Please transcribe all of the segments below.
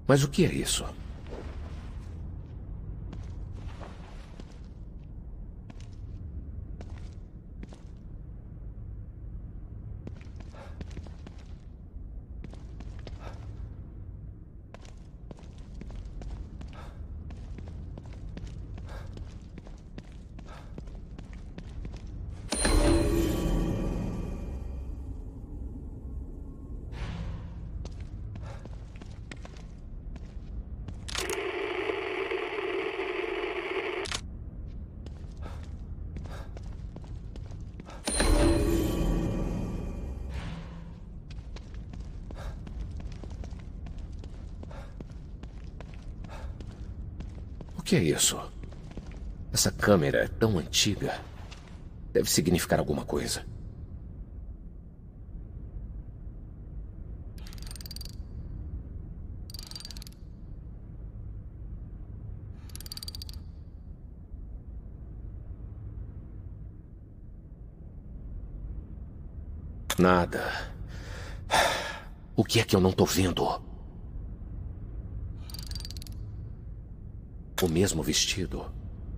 Mas o que é isso? O que é isso? Essa câmera é tão antiga. Deve significar alguma coisa. Nada. O que é que eu não tô vendo? O mesmo vestido.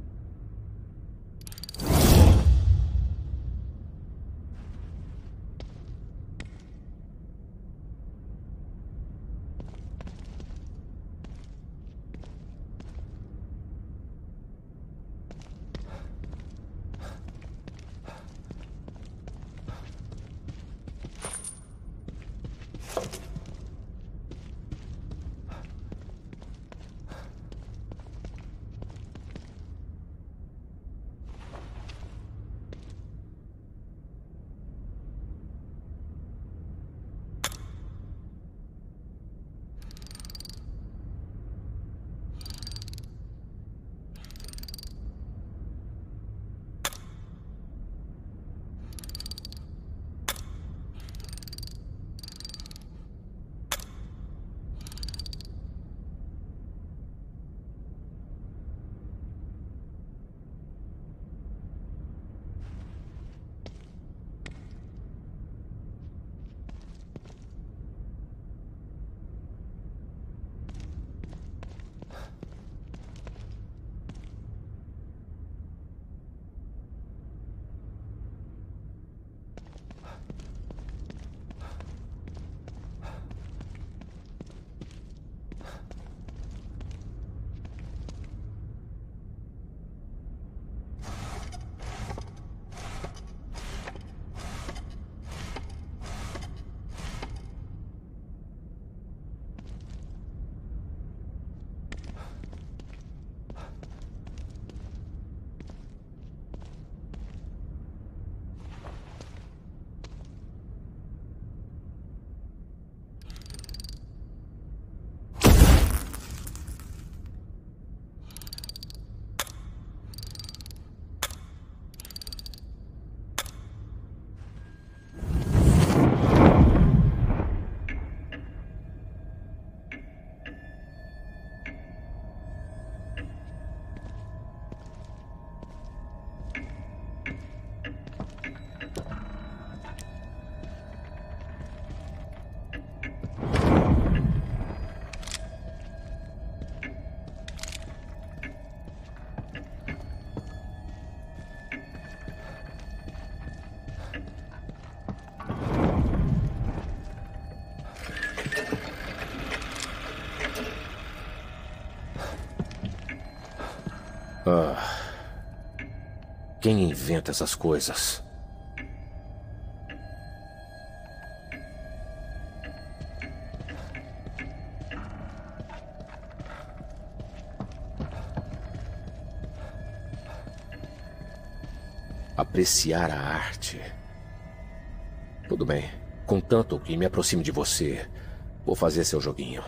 Quem inventa essas coisas? Apreciar a arte. Tudo bem. Contanto que me aproxime de você, vou fazer seu joguinho.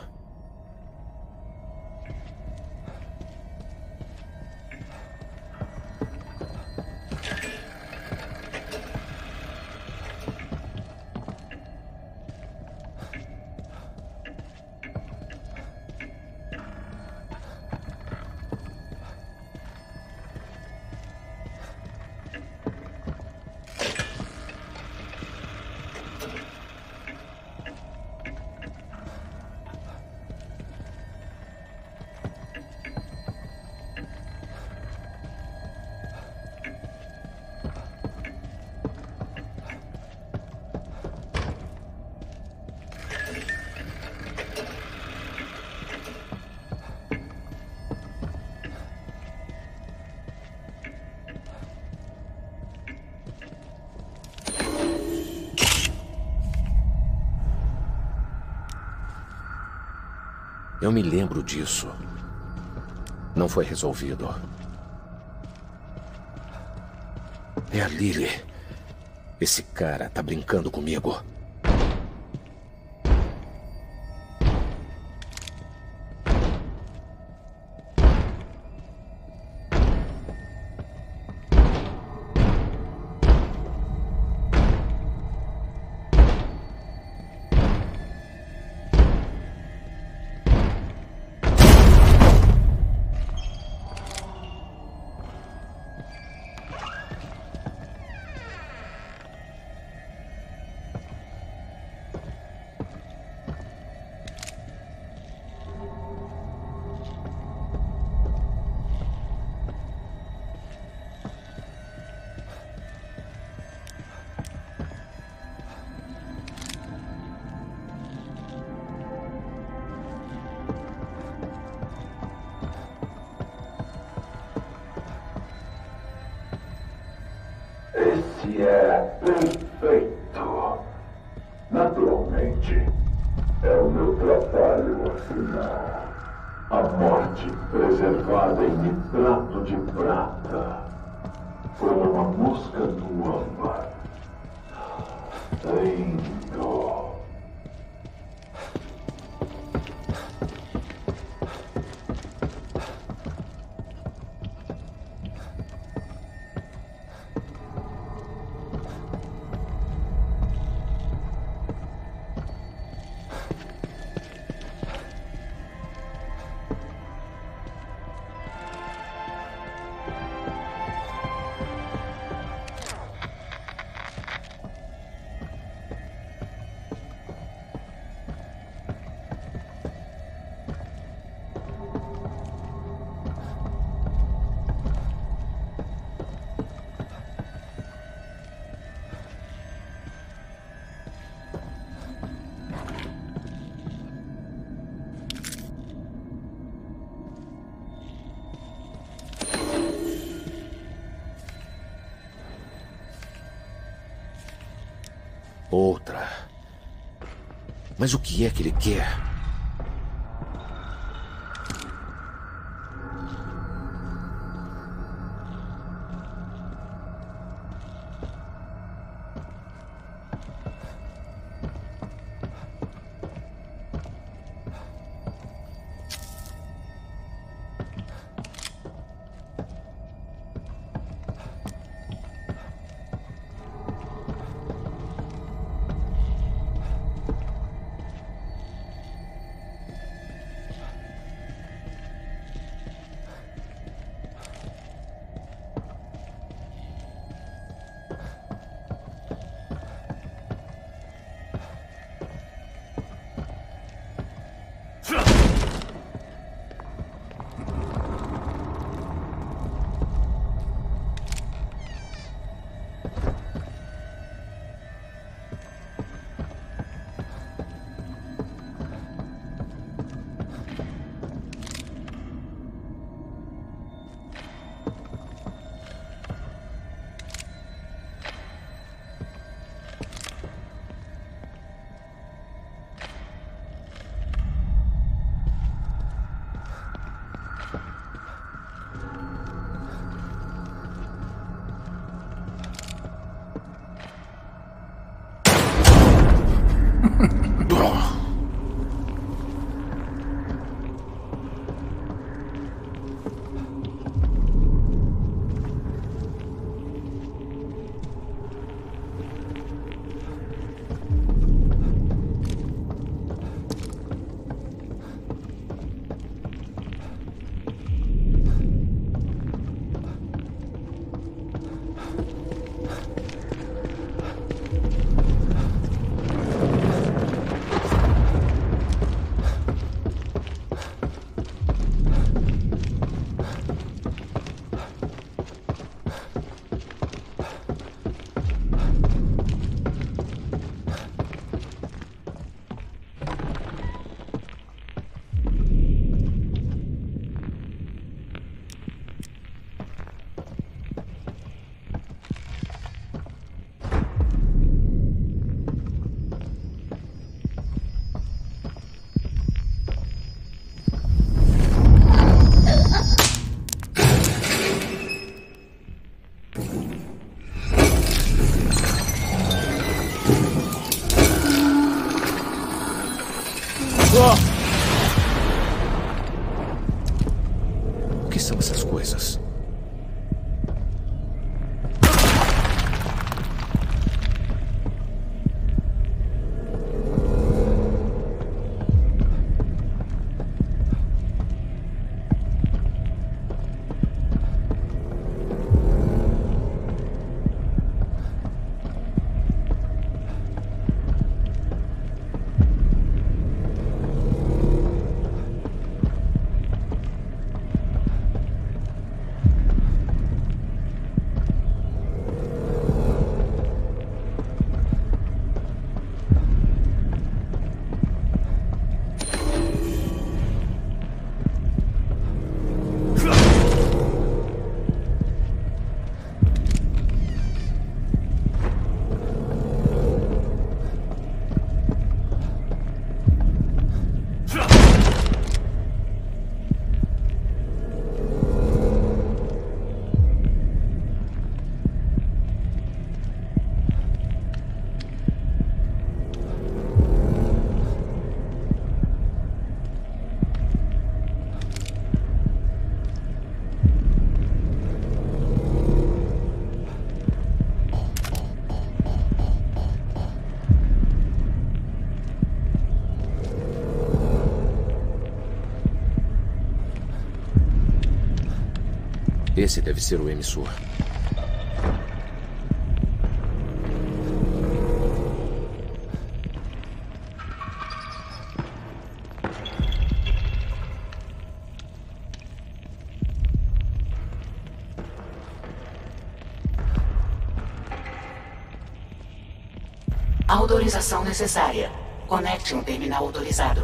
Eu me lembro disso. Não foi resolvido. É a Lily. Esse cara tá brincando comigo. Esse é perfeito. Naturalmente, é o meu trabalho, afinal. A morte preservada em nitrato de prata, como uma mosca no âmbar. Lindo. Outra. Mas o que é que ele quer? Esse deve ser o emissor. Autorização necessária. Conecte um terminal autorizado.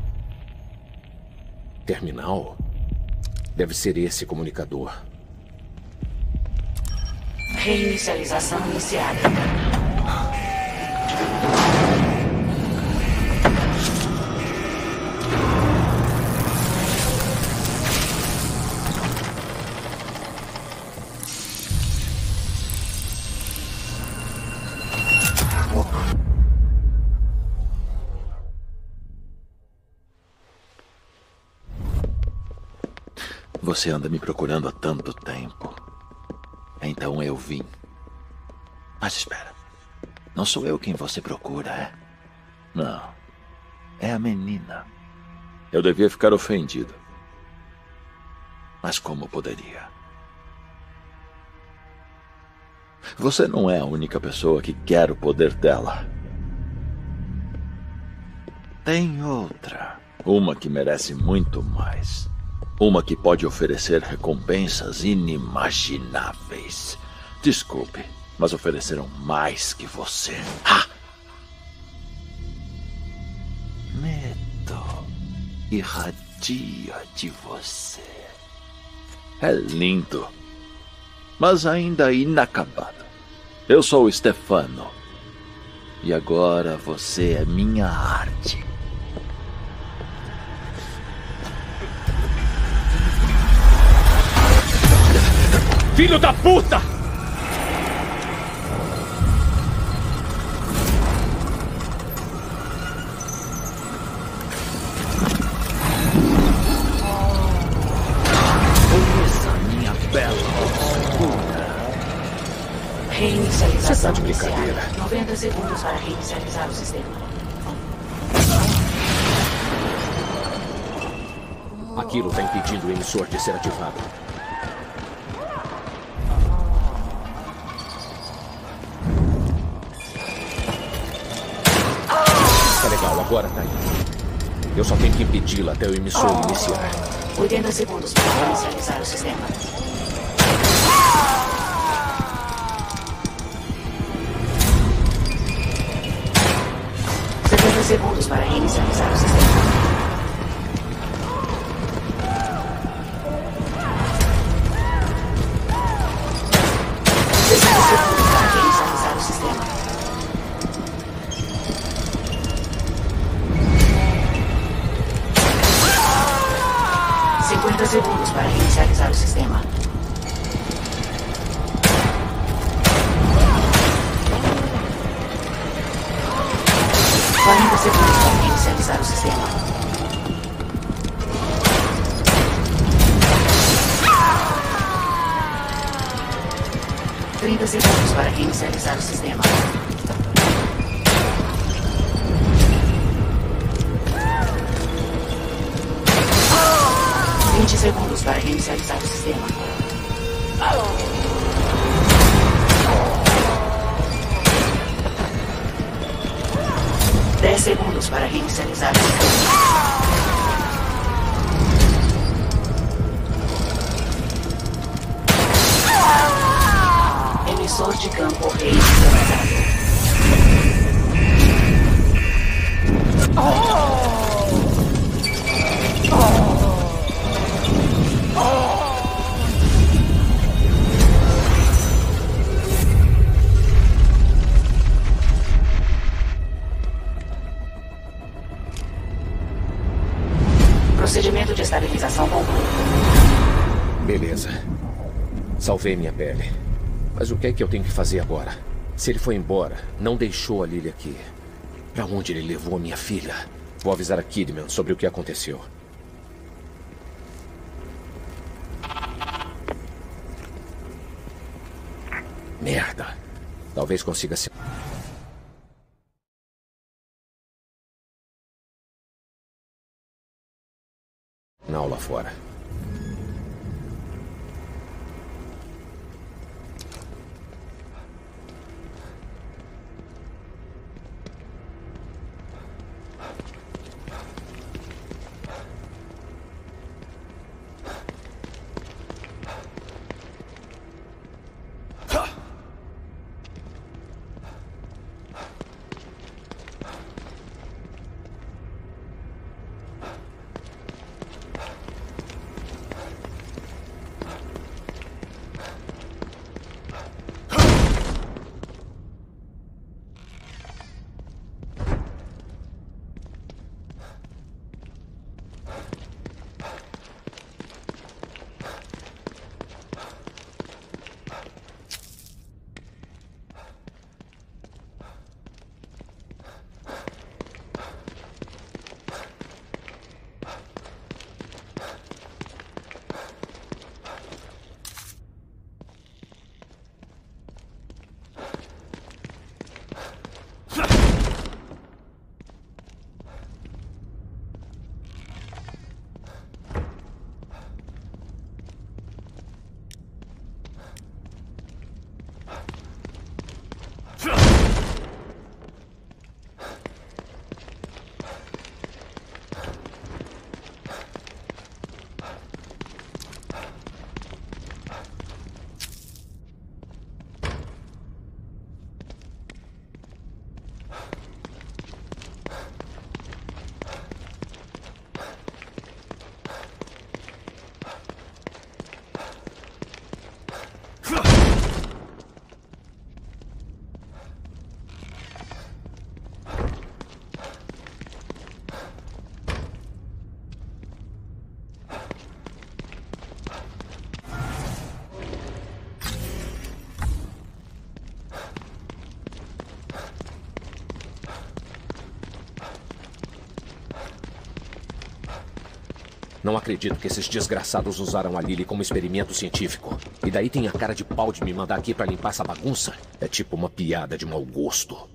Terminal? Deve ser esse comunicador. Reinicialização iniciada. Você anda me procurando há tanto tempo. Então eu vim. Mas espera. Não sou eu quem você procura, é? Não. É a menina. Eu devia ficar ofendido. Mas como poderia? Você não é a única pessoa que quer o poder dela. Tem outra. Uma que merece muito mais. Uma que pode oferecer recompensas inimagináveis. Desculpe, mas ofereceram mais que você. Ah! Medo irradia de você. É lindo, mas ainda inacabado. Eu sou o Stefano. E agora você é minha arte. Filho da puta! Essa minha bela obscura. Reinicialização Você tá de brincadeira. iniciada. 90 segundos para reinicializar o sistema. Aquilo está impedindo o emissor de ser ativado. Tá legal, agora tá indo. Eu só tenho que impedi-la até o emissor iniciar. 80 segundos para reinicializar o sistema. Segundos para reinicializar o sistema. 60 segundos para reinicializar o sistema. 50 segundos para reinicializar o sistema. 40 segundos para reinicializar o sistema. 30 segundos para reinicializar o sistema. 20 segundos para reinicializar o sistema. 10 segundos para reinicializar o sistema. Emissor de campo reinicializado. Procedimento de estabilização concluído. Beleza. Salvei minha pele. Mas o que é que eu tenho que fazer agora? Se ele foi embora, não deixou a Lily aqui. Pra onde ele levou a minha filha? Vou avisar a Kidman sobre o que aconteceu. Merda. Talvez consiga se... na aula fora. Não acredito que esses desgraçados usaram a Lily como experimento científico. E daí tem a cara de pau de me mandar aqui pra limpar essa bagunça? É tipo uma piada de mau gosto.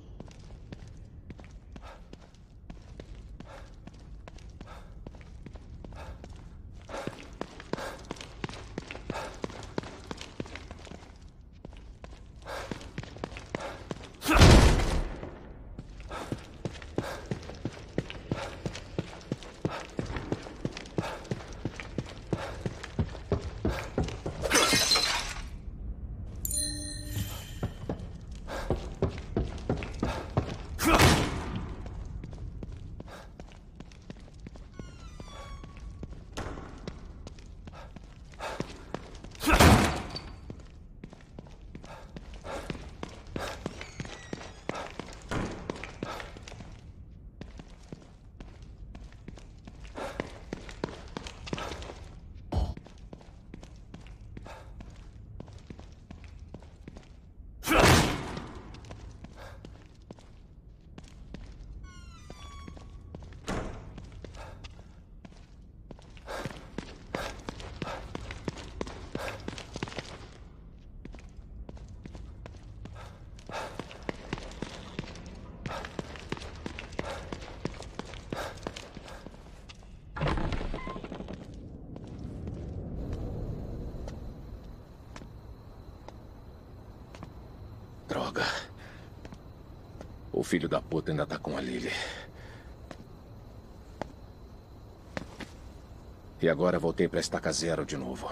Droga. O filho da puta ainda tá com a Lily. E agora voltei pra estaca zero de novo.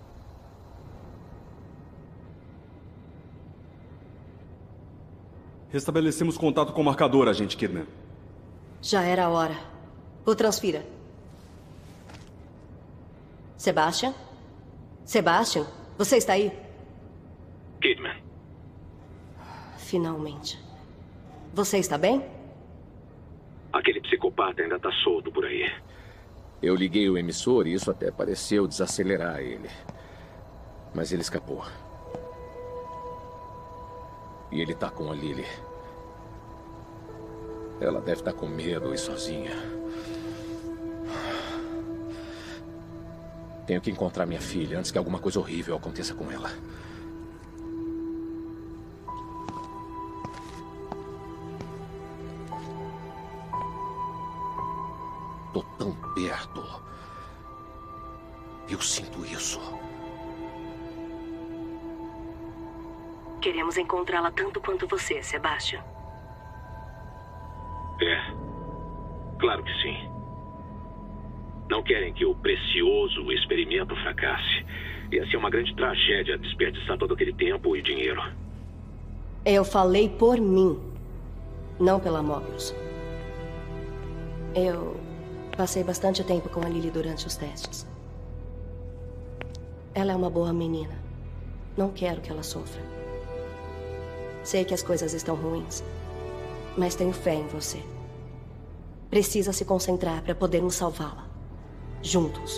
Restabelecemos contato com o marcador, agente Kidman. Já era a hora. O transfira. Sebastian? Sebastian, você está aí? Kidman. Finalmente. Você está bem? Aquele psicopata ainda tá solto por aí. Eu liguei o emissor e isso até pareceu desacelerar ele. Mas ele escapou. E ele tá com a Lily. Ela deve estar com medo e sozinha. Tenho que encontrar minha filha antes que alguma coisa horrível aconteça com ela. Tô tão perto. Eu sinto isso. Queremos encontrá-la tanto quanto você, Sebastian. É. Claro que sim. Não querem que o precioso experimento fracasse. Ia ser uma grande tragédia desperdiçar todo aquele tempo e dinheiro. Eu falei por mim, não pela Mobius. Eu passei bastante tempo com a Lily durante os testes. Ela é uma boa menina. Não quero que ela sofra. Sei que as coisas estão ruins, mas tenho fé em você. Precisa se concentrar para podermos salvá-la. Juntos.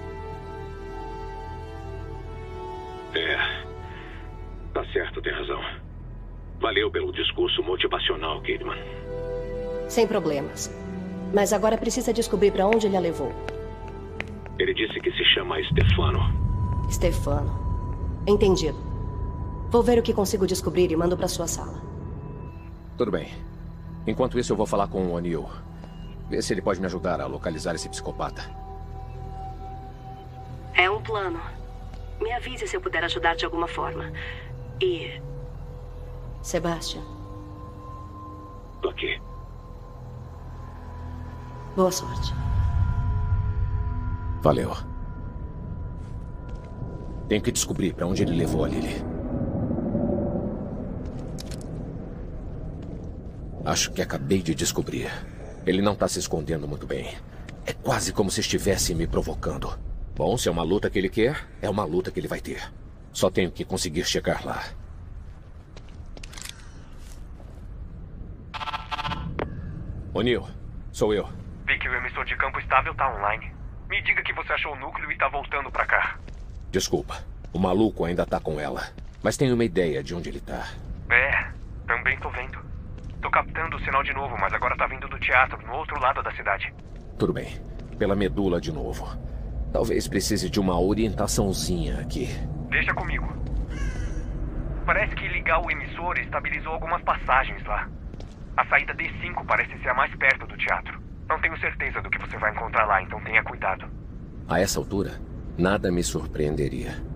É. Tá certo, tem razão. Valeu pelo discurso motivacional, Kidman. Sem problemas. Mas agora precisa descobrir para onde ele a levou. Ele disse que se chama Stefano. Stefano. Entendido. Vou ver o que consigo descobrir e mando para sua sala. Tudo bem. Enquanto isso, eu vou falar com o O'Neill. Ver se ele pode me ajudar a localizar esse psicopata. É um plano. Me avise se eu puder ajudar de alguma forma. E... Sebastian. Tô aqui. Boa sorte. Valeu. Tenho que descobrir para onde ele levou a Lily. Acho que acabei de descobrir. Ele não tá se escondendo muito bem. É quase como se estivesse me provocando. Bom, se é uma luta que ele quer, é uma luta que ele vai ter. Só tenho que conseguir chegar lá. O'Neill, sou eu. Vi que o emissor de campo estável tá online. Me diga que você achou o núcleo e tá voltando pra cá. Desculpa, o maluco ainda tá com ela. Mas tenho uma ideia de onde ele tá. É, também tô vendo. Tô captando o sinal de novo, mas agora tá vindo do teatro, no outro lado da cidade. Tudo bem. Pela medula de novo. Talvez precise de uma orientaçãozinha aqui. Deixa comigo. Parece que ligar o emissor estabilizou algumas passagens lá. A saída D5 parece ser a mais perto do teatro. Não tenho certeza do que você vai encontrar lá, então tenha cuidado. A essa altura, nada me surpreenderia.